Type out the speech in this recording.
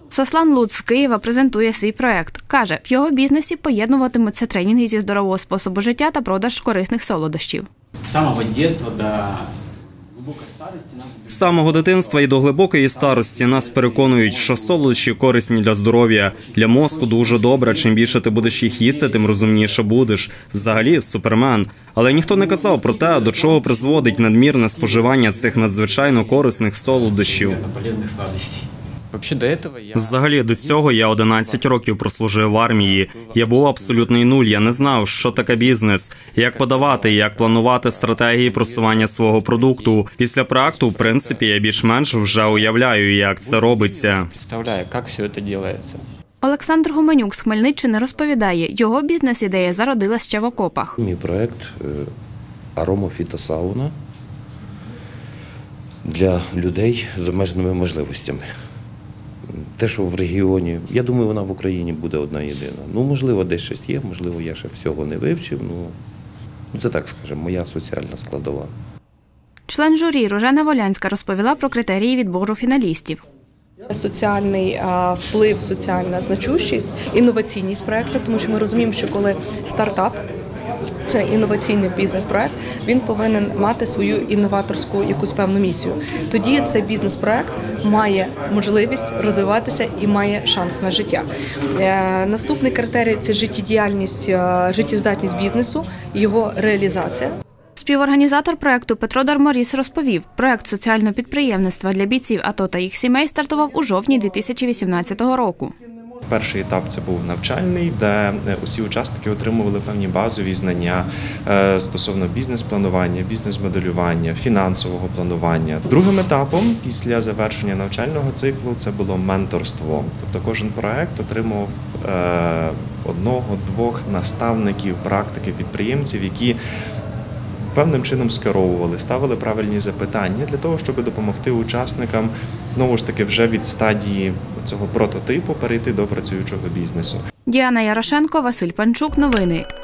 Сослан Луц з Києва презентує свій проект. Каже, в його бізнесі поєднуватимуться тренінги зі здорового способу життя та продаж корисних солодощів. З самого дитинства до глибокої старості З самого дитинства і до глибокої старості нас переконують, що солодощі корисні для здоров'я, для мозку дуже добре. Чим більше ти будеш їх їсти, тим розумніше будеш. Взагалі, супермен. Але ніхто не казав про те, до чого призводить надмірне споживання цих надзвичайно корисних солодощів. Взагалі, до цього я 11 років прослужив в армії. Я був абсолютний нуль, я не знав, що таке бізнес, як подавати, як планувати стратегії просування свого продукту. Після проекту, в принципі, я більш-менш вже уявляю, як це робиться. Представляю, як все це робиться. Олександр Гуменюк з Хмельниччини розповідає, його бізнес-ідея зародилась ще в окопах. Мій проект аромафітосауна для людей з обмеженими можливостями. Те, що в регіоні, я думаю, вона в Україні буде одна єдина. Ну, можливо, десь щось є, можливо, я ще всього не вивчив. Ну, це так, скажімо, моя соціальна складова. Член журі Ружена Волянська розповіла про критерії відбору фіналістів. Соціальний вплив, соціальна значущість, інноваційність проєкту, тому що ми розуміємо, що коли стартап, це інноваційний бізнес-проект, він повинен мати свою інноваторську якусь певну місію. Тоді цей бізнес-проект має можливість розвиватися і має шанс на життя. Наступний критерій – це життєдіяльність, життєздатність бізнесу, його реалізація. Співорганізатор проекту Петро Дарморіс розповів, проект соціального підприємництва для бійців АТО та їх сімей стартував у жовтні 2018 року. Перший етап – це був навчальний, де усі учасники отримували певні базові знання стосовно бізнес-планування, бізнес-моделювання, фінансового планування. Другим етапом після завершення навчального циклу це було менторство. Тобто кожен проект отримав одного-двох наставників, практиків, підприємців, які певним чином скеровували, ставили правильні запитання для того, щоб допомогти учасникам, знову ж таки, вже від стадії цього прототипу перейти до працюючого бізнесу. Діана Ярошенко, Василь Панчук. Новини.